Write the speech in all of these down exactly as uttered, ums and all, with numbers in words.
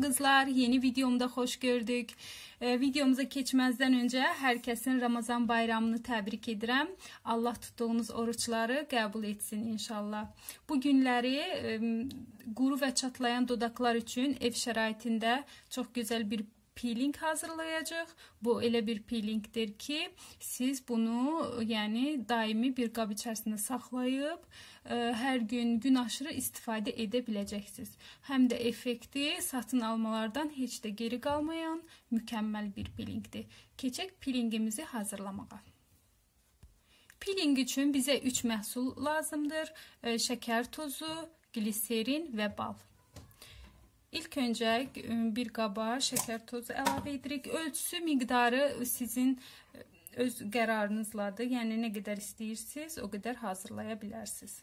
kızlar, yeni videomda hoş gördük. Ee, videomuza keçməzdən öncə hər kəsin Ramazan bayramını təbrik edirəm. Allah tutduğunuz oruçları qəbul etsin inşallah. Bu günləri e, quru və çatlayan dodaqlar üçün ev şəraitində çox gözəl bir peeling hazırlayacaq. Bu elə bir peelingdir ki, siz bunu yəni daimi bir qab içərisində saxlayıb ə, hər gün gün aşırı istifadə edə biləcəksiniz. Həm də effekti satın almalardan heç də geri qalmayan mükəmməl bir peelingdir. Keçək peelingimizi hazırlamağa. Peeling üçün bizə üç məhsul lazımdır. Ə, şəkər tozu, gliserin və bal. İlk öncə bir qaba şəkər tozu əlavə edirik. Ölçüsü, miqdarı sizin öz qərarınızladır. Yəni nə qədər istəyirsiniz, o qədər hazırlaya bilərsiniz.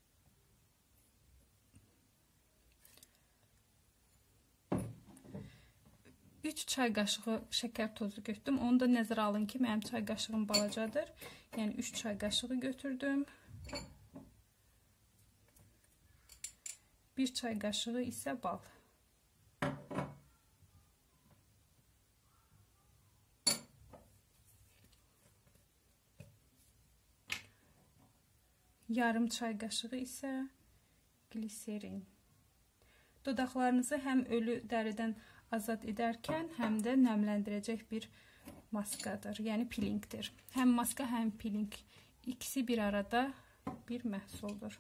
üç çay qaşığı şəkər tozu götürdüm. Onu da nəzərə alın ki, mənim çay qaşığım balacadır. Yəni üç çay qaşığı götürdüm. bir çay qaşığı isə bal. Yarım çay qaşığı isə gliserin. Dodaqlarınızı həm ölü dəridən azad edərkən, həm də nəmləndirəcək bir maskadır, yəni peelingdir. Həm maska, həm peeling. İkisi bir arada bir məhsuldur.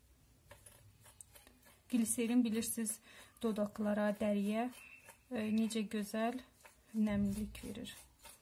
Gliserin bilirsiniz, dodaqlara, dəriyə e, necə gözəl nəmlilik verir.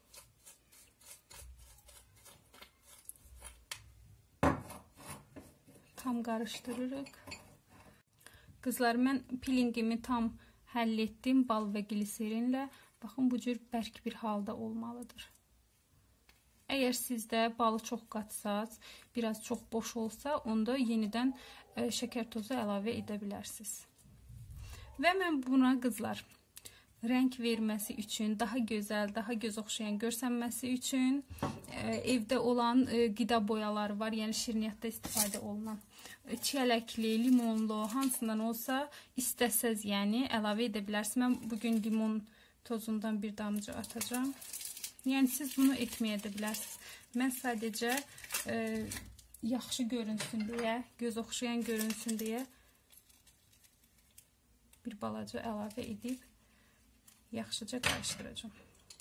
Tam qarışdırırıq. Qızlar, mən peelingimi tam həll etdim bal və gliserinlə. Baxın, bu cür bərk bir halda olmalıdır. Əgər sizdə balı çox qatsaz, biraz çox boş olsa, onda yenidən e, şəkər tozu əlavə edə bilərsiniz. Və mən buna qızlar, rəng verməsi üçün, daha gözəl, daha göz oxşayan görsənməsi üçün e, evdə olan e, qida boyaları var, yəni şirniyyatda istifadə olunan. E, çiyələkli, limonlu, hansından olsa istəsəz, yəni əlavə edə bilərsiniz. Mən bugün limon tozundan bir damcı atacağım. Yəni siz bunu etməyə də bilərsiniz. Mən sadəcə e, yaxşı görünsün deyə, göz oxşayan görünsün deyə bir balaca əlavə edib yaxşıca qarışdıracağım.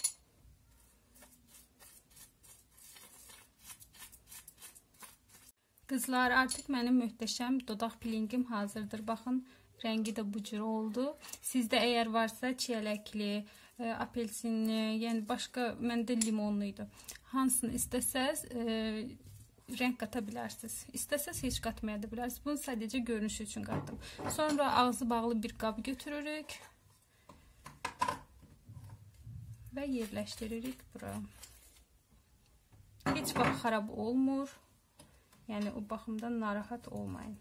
Qızlar, artıq mənim möhtəşəm dodaq peelingim hazırdır. Baxın, rəngi də bu cür oldu. Sizdə əgər varsa çiyələkli, e, apelsinli, yəni başqa, məndə limonlu idi. Hansını istəsəz e, rəng qata bilərsiniz. İstəsəz heç qatmaya da bilərsiniz. Bunu sadəcə görünüş üçün qatdım. Sonra ağzı bağlı bir qab götürürük və yerləşdiririk bura. Heç vaxt xarab olmur. Yəni o baxımdan narahat olmayın.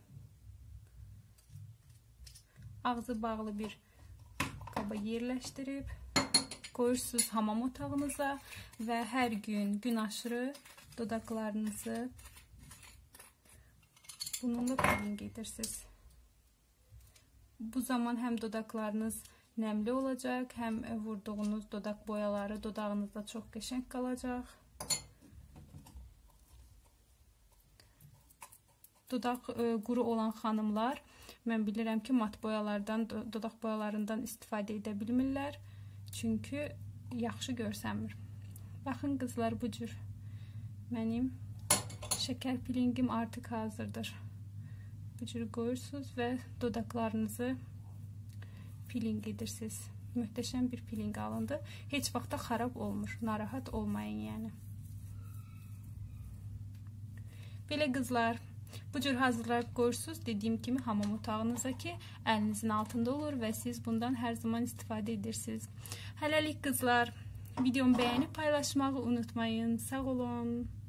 Ağzı bağlı bir qaba yerləşdirib qoyursunuz hamam otağınıza və hər gün gün aşırı dodaqlarınızı bununla peeling edirsiniz. Bu zaman həm dodaqlarınız nəmli olacaq, həm vurduğunuz dodaq boyaları dodağınızda çox qəşəng qalacaq. Dodaq e, quru olan xanımlar, mən bilirəm ki, mat boyalardan, dodaq boyalarından istifadə edə bilmirlər. Çünki yaxşı görsənmir. Baxın qızlar, bu cür mənim şəkər peelingim artıq hazırdır. Bu cür qoyursunuz və dodaqlarınızı peeling edirsiniz. Möhtəşəm bir peeling alındı. Heç vaxtda xarab olmur. Narahat olmayın yəni. Belə qızlar, bu cür hazırlayıb qoyursunuz. Dediyim kimi hamam otağınıza ki, əlinizin altında olur və siz bundan hər zaman istifadə edirsiniz. Hələlik qızlar, videomu bəyənib paylaşmağı unutmayın. Sağ olun.